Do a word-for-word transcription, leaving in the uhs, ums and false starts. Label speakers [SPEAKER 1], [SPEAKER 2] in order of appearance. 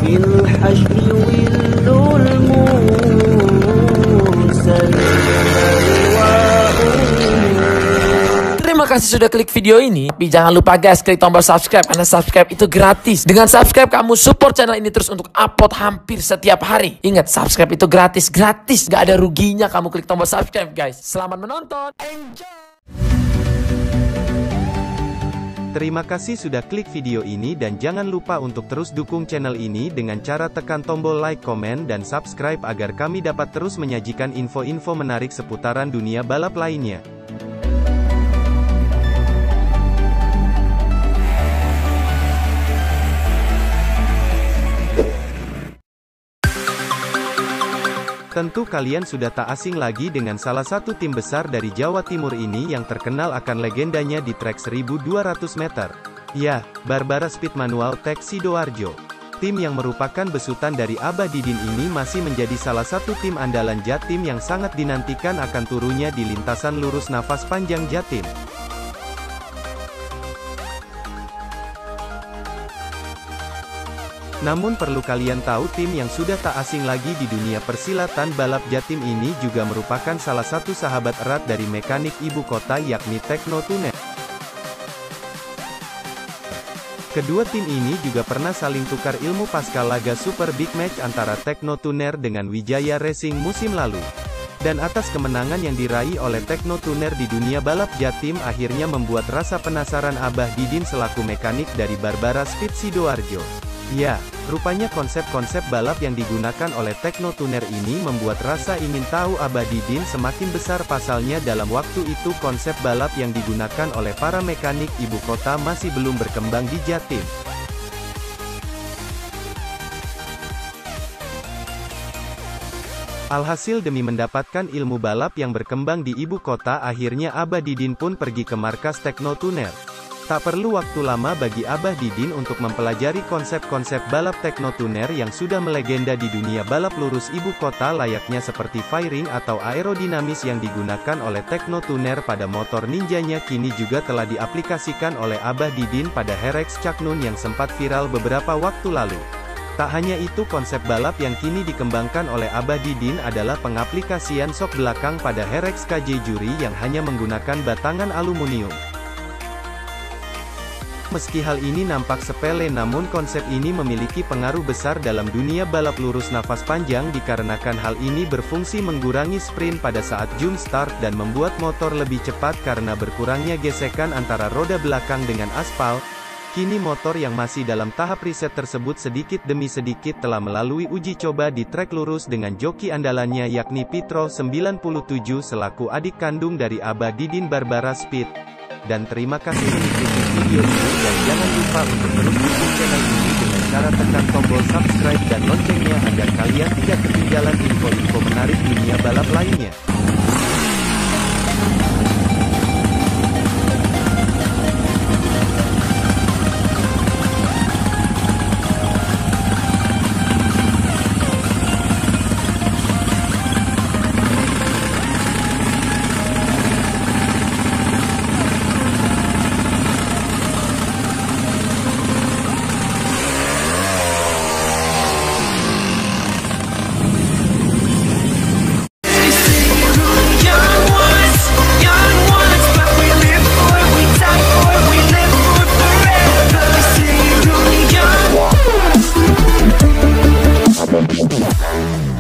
[SPEAKER 1] في الحشر ظل المرسلين.
[SPEAKER 2] Terima kasih sudah klik video ini. Tapi jangan lupa guys, klik tombol subscribe karena subscribe itu gratis. Dengan subscribe kamu support channel ini terus untuk upload hampir setiap hari. Ingat, subscribe itu gratis, gratis, gak ada ruginya kamu klik tombol subscribe guys. Selamat menonton, enjoy.
[SPEAKER 3] Terima kasih sudah klik video ini dan jangan lupa untuk terus dukung channel ini dengan cara tekan tombol like, komen, dan subscribe agar kami dapat terus menyajikan info-info menarik seputaran dunia balap lainnya. Tentu kalian sudah tak asing lagi dengan salah satu tim besar dari Jawa Timur ini yang terkenal akan legendanya di trek seribu dua ratus meter. Ya, Barbara Speed Manual Tech Sidoarjo. Tim yang merupakan besutan dari Abah Didin ini masih menjadi salah satu tim andalan Jatim yang sangat dinantikan akan turunnya di lintasan lurus nafas panjang Jatim. Namun perlu kalian tahu tim yang sudah tak asing lagi di dunia persilatan balap Jatim ini juga merupakan salah satu sahabat erat dari mekanik ibu kota yakni Tekno Tuner. Kedua tim ini juga pernah saling tukar ilmu pasca laga Super Big Match antara Tekno Tuner dengan Wijaya Racing musim lalu. Dan atas kemenangan yang diraih oleh Tekno Tuner di dunia balap Jatim akhirnya membuat rasa penasaran Abah Didin selaku mekanik dari Barbara Speed Sidoarjo. Ya, rupanya konsep-konsep balap yang digunakan oleh Tekno Tuner ini membuat rasa ingin tahu Abah Didin semakin besar. Pasalnya dalam waktu itu konsep balap yang digunakan oleh para mekanik ibu kota masih belum berkembang di Jatim. Alhasil demi mendapatkan ilmu balap yang berkembang di ibu kota akhirnya Abah Didin pun pergi ke markas Tekno Tuner. Tak perlu waktu lama bagi Abah Didin untuk mempelajari konsep-konsep balap Tekno Tuner yang sudah melegenda di dunia balap lurus ibu kota layaknya seperti fairing atau aerodinamis yang digunakan oleh Tekno Tuner pada motor ninjanya kini juga telah diaplikasikan oleh Abah Didin pada Herex Caknun yang sempat viral beberapa waktu lalu. Tak hanya itu, konsep balap yang kini dikembangkan oleh Abah Didin adalah pengaplikasian sok belakang pada Herex K J Juri yang hanya menggunakan batangan aluminium. Meski hal ini nampak sepele namun konsep ini memiliki pengaruh besar dalam dunia balap lurus nafas panjang dikarenakan hal ini berfungsi mengurangi sprint pada saat jump start dan membuat motor lebih cepat karena berkurangnya gesekan antara roda belakang dengan aspal. Kini motor yang masih dalam tahap riset tersebut sedikit demi sedikit telah melalui uji coba di trek lurus dengan joki andalannya yakni Pitro sembilan puluh tujuh selaku adik kandung dari Abah Didin Barbara Speed. Dan terima kasih mengikuti video ini dan jangan lupa untuk terus dukung channel ini dengan cara tekan tombol subscribe dan loncengnya agar kalian tidak ketinggalan info-info menarik dunia balap lainnya.
[SPEAKER 4] Bye.